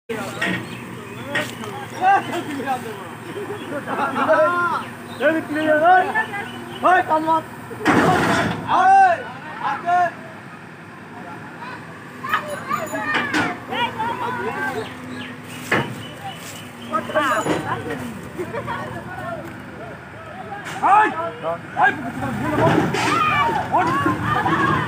David clear ơi. Thôi còn một. Ơi, ok. Ơi. Ơi,